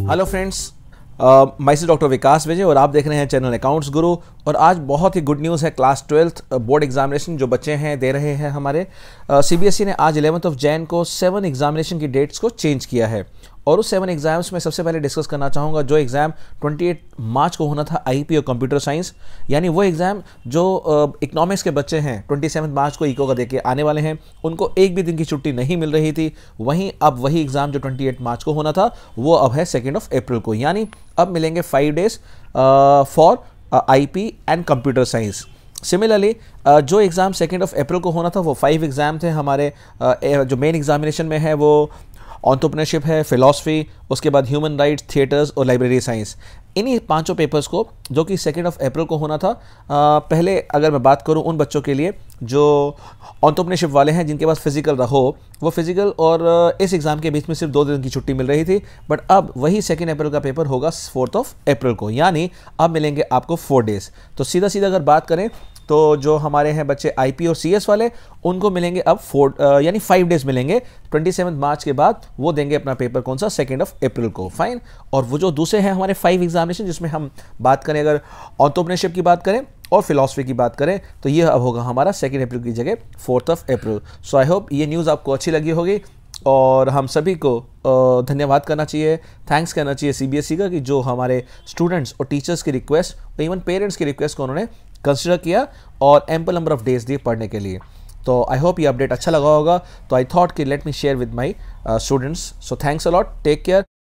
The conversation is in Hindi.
हेलो फ्रेंड्स, मैं डॉक्टर विकास विजय और आप देख रहे हैं चैनल अकाउंट्स गुरु। और आज बहुत ही गुड न्यूज़ है। क्लास 12th बोर्ड एग्जामिनेशन जो बच्चे हैं दे रहे हैं हमारे CBSE ने आज 11th ऑफ जैन को 7 एग्जामिनेशन की डेट्स को चेंज किया है। और उस 7 एग्जाम्स में सबसे पहले डिस्कस करना चाहूँगा जो एग्ज़ाम 28 मार्च को होना था IP और कंप्यूटर साइंस, यानी वो एग्ज़ाम जो इकोनॉमिक्स के बच्चे हैं 27 मार्च को इको का देके आने वाले हैं, उनको एक भी दिन की छुट्टी नहीं मिल रही थी। वहीं अब वही एग्ज़ाम जो 28 मार्च को होना था वो अब है 2 अप्रैल को, यानी अब मिलेंगे 5 days for IP and computer science. Similarly जो एग्ज़ाम 2 अप्रैल को होना था वो 5 एग्ज़ाम थे हमारे। जो मेन एग्जामिनेशन में है वो एंटरप्रेन्योरशिप है, फिलॉसफी, उसके बाद ह्यूमन राइट्स, थिएटर्स और लाइब्रेरी साइंस। इन्हीं 5 पेपर्स को जो कि 2 अप्रैल को होना था, पहले अगर मैं बात करूं उन बच्चों के लिए जो एंटरप्रेन्योरशिप वाले हैं जिनके पास फिजिकल रहो, वो फिजिकल और इस एग्ज़ाम के बीच में सिर्फ 2 दिन की छुट्टी मिल रही थी। बट अब वही 2 अप्रैल का पेपर होगा 4 अप्रैल को, यानी अब मिलेंगे आपको 4 डेज़। तो सीधा सीधा अगर बात करें तो जो हमारे हैं बच्चे IP और CS वाले, उनको मिलेंगे अब 4 यानी 5 डेज मिलेंगे 27 मार्च के बाद। वो देंगे अपना पेपर कौन सा 2 अप्रैल को, फाइन। और वो जो दूसरे हैं हमारे 5 एग्जामिनेशन जिसमें हम बात करें अगर एंटरप्रेन्योरशिप की बात करें और फिलॉसफी की बात करें तो ये अब होगा हमारा 2 अप्रैल की जगह 4 अप्रैल। सो आई होप ये न्यूज़ आपको अच्छी लगी होगी और हम सभी को धन्यवाद करना चाहिए, थैंक्स करना चाहिए CBSE का कि जो हमारे स्टूडेंट्स और टीचर्स की रिक्वेस्ट और इवन पेरेंट्स की रिक्वेस्ट को उन्होंने कंसिडर किया और एम्पल नंबर ऑफ डेज दिए पढ़ने के लिए। तो आई होप ये अपडेट अच्छा लगा होगा। तो आई थॉट कि let me share with my students. So thanks a lot, take care.